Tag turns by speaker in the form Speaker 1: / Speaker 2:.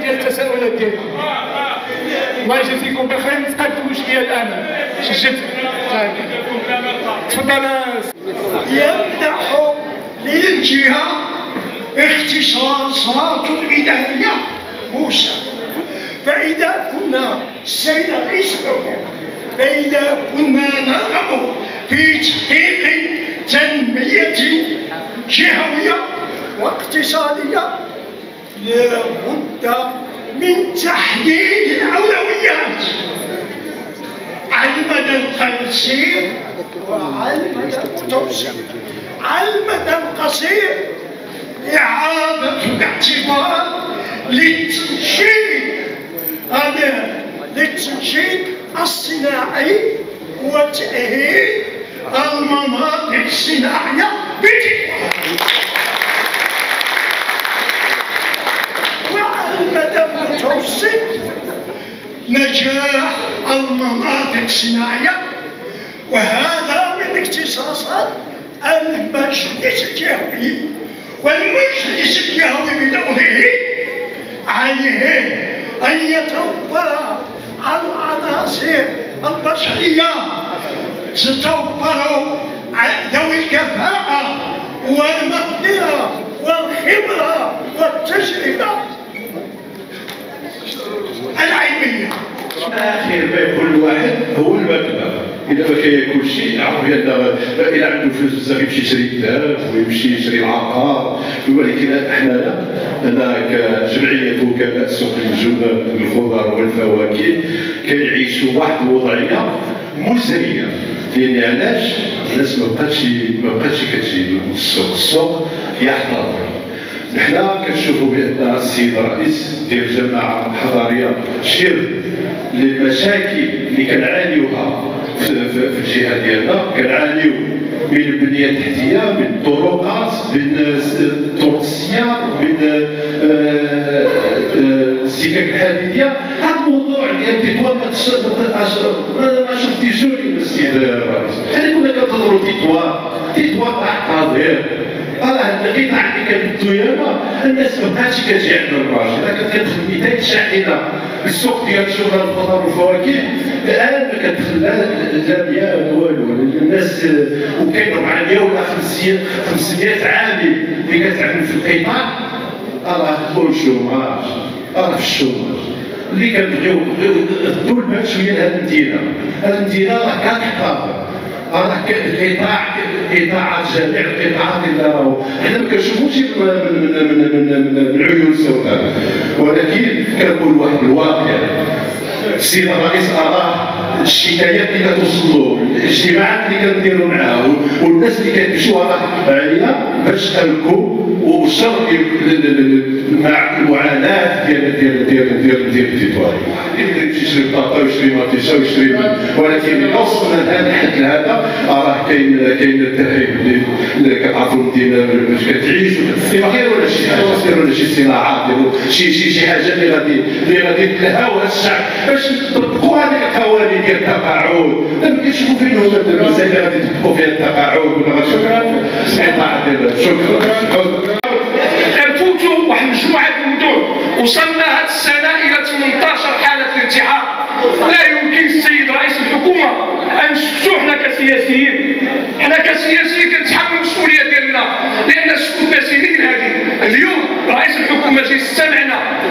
Speaker 1: ديال التساؤلات ديالكم. الله يجازيكم بخير. نتقدموا شويه الان شجت تفضل.
Speaker 2: يمنح للجهه اختصاصات إدارية موسى. فإذا كنا السيد رئيس الحكومة فإذا كنا نرغب في تحقيق تنمية جهوية واقتصادية لابد من تحديد الأولويات على المدى القصير وعلى المدى القصير. على المدى القصير إعادة الاعتبار للتنشيط الصناعي وتأهيل المناطق الصناعية بتلك. وعلى المدى المتوسط نجاح المناطق الصناعية، وهذا من اختصاصات المجلس الجهوي. والمجلس الجهوي بدوره عليه أن يتوفر العناصر البشرية تتوفر ذوي الكفاءة والمقدرة والخبرة والتجربة العلمية.
Speaker 3: اخر ما يقول الواحد هو المكتب. اذا ما كاين كل شيء يعرف بان اذا عنده فلوس بزاف يمشي يشري الذهب ويمشي يشري العقار. ولكن احنا انا كجمعيه وكلاء سوق الجبن والخضر والفواكه كنعيشوا واحد الوضعيه مزريه. لان علاش الناس ما بقاتش كتجي السوق يحتضر. نحنا كنشوفوا بان السيد الرئيس ديال الجماعه الحضاريه شير للمشاكل اللي كنعانيوها في الجهه ديالنا. كنعانيو من البنيه التحتيه، من الطرقات، من طرق السيار، من السكك الحديديه. هذا الموضوع ديال التطوير ما شفتيشوش السيد الرئيس. حنا كنا كنتظروا تطوير تاع التطهير. راه القطاع اللي كنبدو ياما الناس ما بقاتش كتجي عند الراجل. راه كتدخل بدايه شاحنه بالسوق ديال شغل الخضر والفواكه الان ما كتدخل لا مياه لا والو. الناس وكاين 400 ولا 500 عامل اللي كتعمل في القطاع. راه هو الشوماج، راه في الشوماج اللي كنبغيو ندو البال شويه لهاد المدينه. هاد المدينه راه كتحتضر. راه قطاعات جميع القطاعات اللي راهو حنا ما كنشوفوش من عيون سوداء. ولكن كنقول واحد الواقع. السيد الرئيس اراه الشكايات اللي كتوصل له، الاجتماعات اللي كنديروا معاه والناس اللي كيمشيو راه عاليه باش تركوا وشر مع المعاناه ديال التطوير. يمشي يشري بطاطا ويشري ماتيشا ويشري، ولكن اذا وصلنا لهذا الحد هذا راه كاين التهريب اللي كتعرفوا المدينه باش كتعيش وكتدير ولا شي حاجه دير ولا شي صناعات ديروا شي حاجه اللي غادي تلهاو الشعب باش نطبقوا هذيك القوانين ديال التقاعد. دابا كنشوفوا فين هما دابا اللي غادي يطبقوا فيها التقاعد ولا غادي القطاع ديال شكرا.
Speaker 1: كنفوتوا واحد مجموعه المدن وصلنا هذه السنه الى 18 حاله انتحار. لا يمكن السيد رئيس الحكومه ان نسكتوا حنا كسياسيين. حنا كسياسيين كنتحملوا المسؤوليه ديالنا لان شفتوا المسائل هذه. اليوم رئيس الحكومه جاي يستمعنا